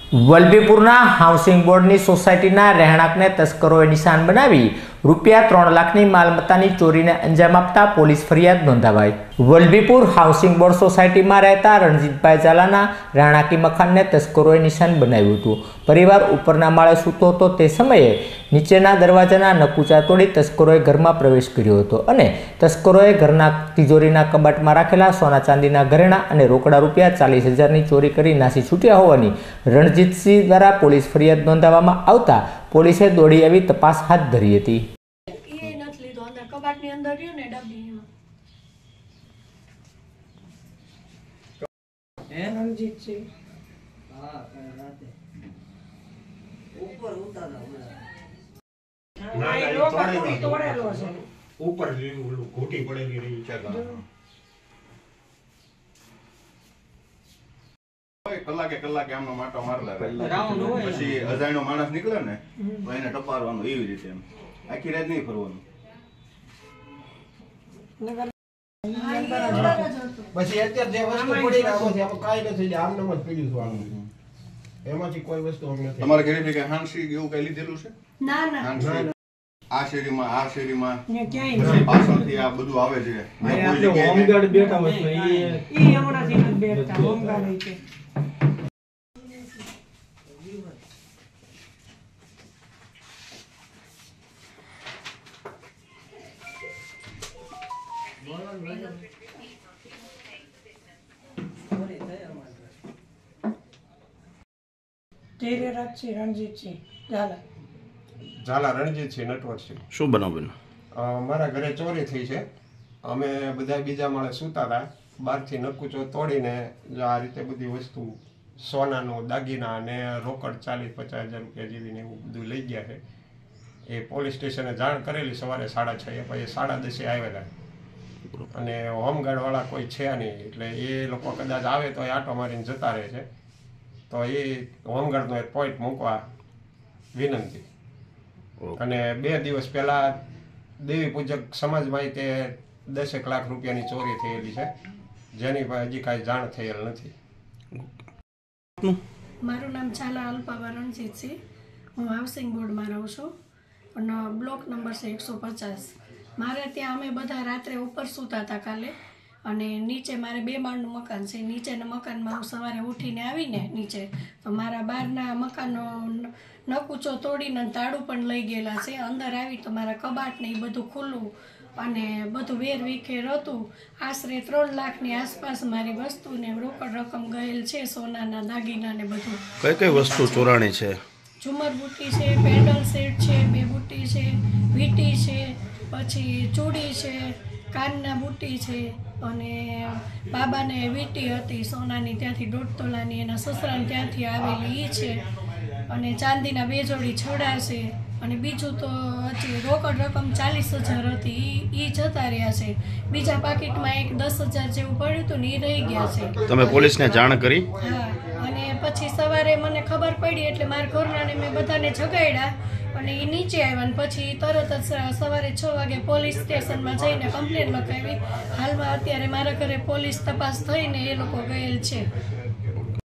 વલભીપુરના housing બોર્ડની સોસાયટીના રહેણાંકને તસ્કરોએ નિશાન બનાવી રૂપિયા 3 લાખની માલમત્તાની ચોરીને અંજામ આપતા પોલીસ ફરિયાદ નોંધાવાઈ। વલભીપુર હાઉસિંગ બોર્ડ સોસાયટીમાં રહેતા રણજીતભાઈ ઝાલાના રહેણાંકી મકાનને તસ્કરોએ નિશાન બનાવ્યું હતું। પરિવાર ઉપરના માળે સૂતો હતો તે સમયે નીચેના દરવાજાના નકુચા તોડી તસ્કરોએ ઘરમાં પ્રવેશ કર્યો હતો અને તસ્કરોએ ઘરના તિજોરીના કબાટમાં રાખેલા સોના ચાંદીના ઘરેણાં અને રોકડા રૂપિયા 40,000ની ચોરી કરી નાસી છૂટ્યા હોવાની રણજીતસિંહ દ્વારા પોલીસ ફરિયાદ નોંધાવવામાં આવતા પોલીસે દોડી આવી તપાસ હાથ ધરી હતી। ऊपर घोटी पड़ेगी रही कलाके आमनो માટો મારલા પછી અજાણ્યો માણસ નીકળે ને તો એને ટપારવાનું એવી રીતે એમ આખી રાત નહીં ફરવાનું। પછી અત્યારે જે વસ્તુ પડી રાખો છે આપણે કાઈ નથી આમને જ પીડ્યું છું આનું એમાંથી કોઈ વસ્તુ અમને નથી। તમારે ઘરે કે હાંસી એવું કઈ લીધેલું છે? ના ના આ શેરીમાં ને ક્યાંય પાછળથી આ બધું આવે છે। હોમગાર્ડ બેઠા હોય તો ઈ હમણાંથી નથી બેઠા હોમગાર્ડ છે। તેરે રાખી રણજીતસિંહ ઝાલા રણજીતસિંહ નટવરસિંહ। શું બનાવ્યું? મારા ઘરે ચોરી થઈ છે। અમે બધા બીજા માળે સૂતા હતા, બહારથી નકુચો તોડીને આ રીતે બધી વસ્તુ સોનાનો દાગીના અને રોકડ 40-50,000 રૂપિયા જેવીને એવું બધું લઈ ગયા છે। એ પોલીસ સ્ટેશને જાણ કરેલી સવારે 6:30 પછી 10:30 આવેલા અને હોમગાર્ડવાળા કોઈ છે નહીં એટલે એ લોકો કદાચ આવે તો એ આંટો મારીને જતા રહે છે। તો એ હોમગાર્ડનો એક પોઈન્ટ મૂકવા વિનંતી। અને 2 દિવસ પહેલા દેવી પૂજક સમાજમાં તે 10 લાખ રૂપિયાની ચોરી થયેલી છે જેની હજી કાંઈ જાણ થયેલ નથી। મારું નામ ઝાલા અલ્પાબા રણજીતસિંહ। હું હાઉસિંગ બોર્ડમાં રહું છું અને બ્લોક નંબર છે 150। મારે ત્યાં અમે બધા રાત્રે ઉપર સૂતા હતા કાલે અને નીચે મારે 2 માળનું મકાન છે। નીચેના મકાનમાં હું સવારે ઉઠીને આવીને નીચે તો મારા બહારના મકાનનો નકુચો તોડીને તાળું પણ લઈ ગયેલા છે। અંદર આવી તો મારા કબાટ ને એ બધું ખુલ્લું અને બધું વેર વિખેર હતું। આશરે 3 લાખની આસપાસ મારી વસ્તુને રોકડ રકમ ગયેલ છે, સોનાના દાગીના ને બધું। કઈ કઈ વસ્તુ ચોરાણી છે? ઝુમર બુટ્ટી છે, પેન્ડલ સેટ છે, 2 બુટ્ટી છે, વીટી છે, પછી ચૂડી છે, કાનના બુટ્ટી છે અને બાબાને વીટી હતી સોનાની ત્યાંથી 1.5 તોલાની, એના સસરાને ત્યાંથી આવેલી એ છે અને ચાંદીના 2 જોડી છડા છે અને બીજું તો હજી રોકડ રકમ 40,000 હતી એ જતા રહ્યા છે। બીજા પાકીટમાં એક 10,000 જેવું પડ્યું હતું ને એ રહી ગયા છે। તમે પોલીસને જાણ કરી? હા, અને પછી સવારે મને ખબર પડી એટલે મારા ઘરનાને મેં બધાને જગાડ્યા અને એ નીચે આવ્યા અને પછી તરત જ સવારે 6 વાગે પોલીસ સ્ટેશનમાં જઈને કમ્પ્લેન લખાવી। હાલમાં અત્યારે મારા ઘરે પોલીસ તપાસ થઈને એ લોકો ગયેલ છે।